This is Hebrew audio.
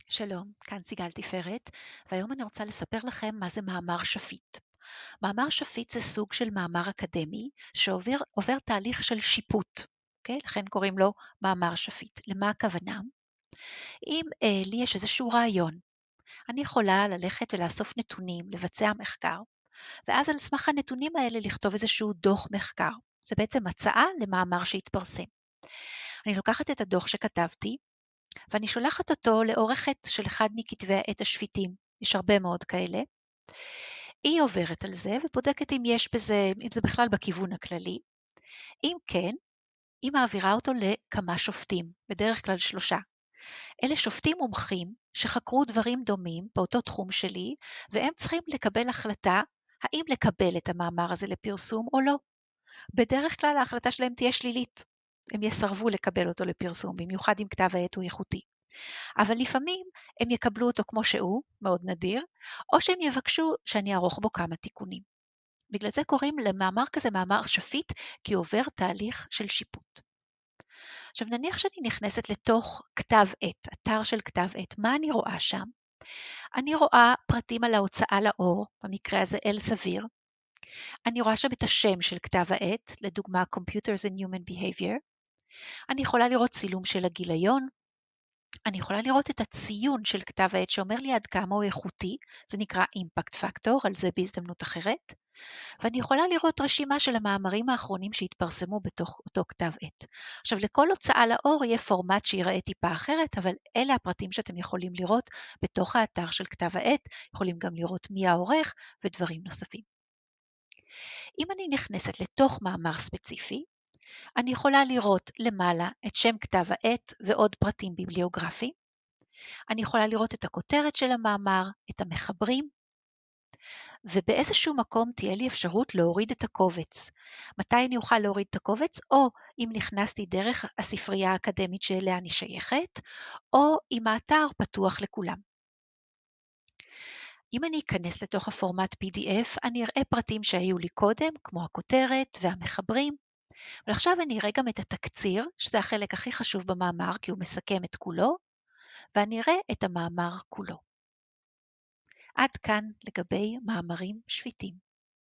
שלום, כאן סיגל תפארת, והיום אני רוצה לספר לכם מה זה מאמר שפיט. מאמר שפיט זה סוג של מאמר אקדמי שעובר תהליך של שיפוט, אוקיי? לכן קוראים לו מאמר שפיט. למה הכוונה? אם לי יש איזשהו רעיון, אני יכולה ללכת ולאסוף נתונים, לבצע מחקר, ואז על סמך הנתונים האלה לכתוב איזשהו דוח מחקר. זה בעצם הצעה למאמר שהתפרסם. אני לוקחת את הדוח שכתבתי, ואני שולחת אותו לעורכת של אחד מכתבי העת השפיטים, יש הרבה מאוד כאלה. היא עוברת על זה ובודקת אם יש בזה, אם זה בכלל בכיוון הכללי. אם כן, היא מעבירה אותו לכמה שופטים, בדרך כלל 3. אלה שופטים מומחים שחקרו דברים דומים באותו תחום שלי, והם צריכים לקבל החלטה האם לקבל את המאמר הזה לפרסום או לא. בדרך כלל ההחלטה שלהם תהיה שלילית. הם יסרבו לקבל אותו לפרסום, במיוחד אם כתב העת הוא איכותי. אבל לפעמים הם יקבלו אותו כמו שהוא, מאוד נדיר, או שהם יבקשו שאני אערוך בו כמה תיקונים. בגלל זה קוראים למאמר כזה מאמר שפיט, כי הוא עובר תהליך של שיפוט. עכשיו נניח שאני נכנסת לתוך כתב עת, אתר של כתב עת, מה אני רואה שם? אני רואה פרטים על ההוצאה לאור, במקרה הזה אלסביר. אני רואה שם את השם של כתב העת, לדוגמה Computers and Human Behavior. אני יכולה לראות צילום של הגיליון, אני יכולה לראות את הציון של כתב העת שאומר לי עד כמה הוא איכותי, זה נקרא אימפקט פקטור, על זה בהזדמנות אחרת, ואני יכולה לראות רשימה של המאמרים האחרונים שהתפרסמו בתוך אותו כתב עת. עכשיו לכל הוצאה לאור יהיה פורמט שיראה טיפה אחרת, אבל אלה הפרטים שאתם יכולים לראות בתוך האתר של כתב העת, יכולים גם לראות מי העורך ודברים נוספים. אם אני נכנסת לתוך מאמר ספציפי, אני יכולה לראות למעלה את שם כתב העת ועוד פרטים ביבליוגרפיים. אני יכולה לראות את הכותרת של המאמר, את המחברים, ובאיזשהו מקום תהיה לי אפשרות להוריד את הקובץ. מתי אני אוכל להוריד את הקובץ? או אם נכנסתי דרך הספרייה האקדמית שאליה אני שייכת, או אם האתר פתוח לכולם. אם אני אכנס לתוך הפורמט PDF, אני אראה פרטים שהיו לי קודם, כמו הכותרת והמחברים, ועכשיו אני אראה גם את התקציר, שזה החלק הכי חשוב במאמר, כי הוא מסכם את כולו, ואני אראה את המאמר כולו. עד כאן לגבי מאמרים שפיטים.